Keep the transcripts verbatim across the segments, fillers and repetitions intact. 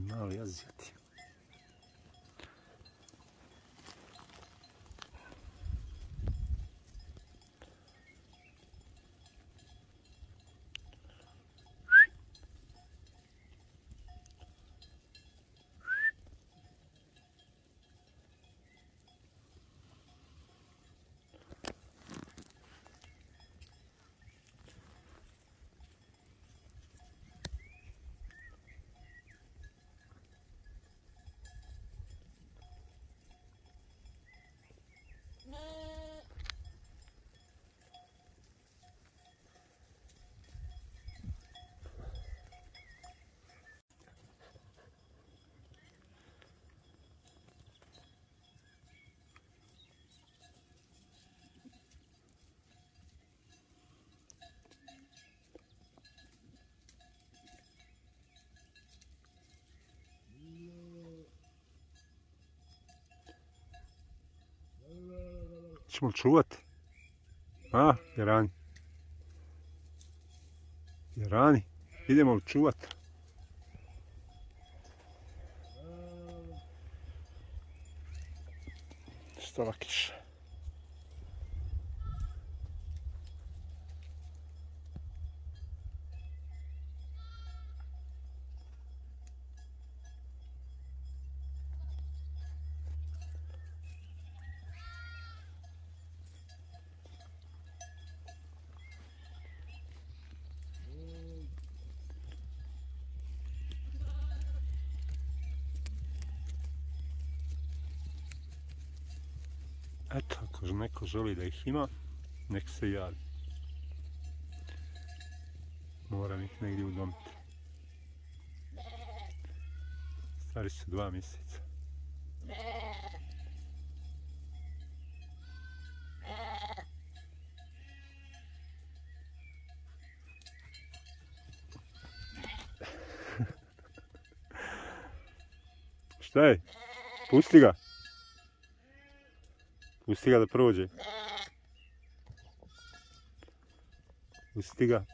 mali azijati. Ćemo li čuvati? A, Jarani? Jarani, idemo li čuvati? Što lakiš? Eto, ako neko želi da ih ima, nek se javi. Moram ih negdje udomiti. Stari su dva mjeseca. Šta je? Pusti ga! Pusti ga da prođe. Pusti ga.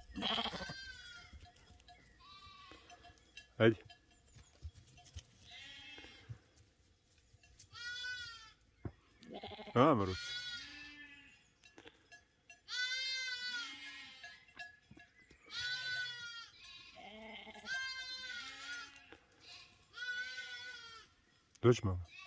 Ajde. A, Maruć. Dođi, mama.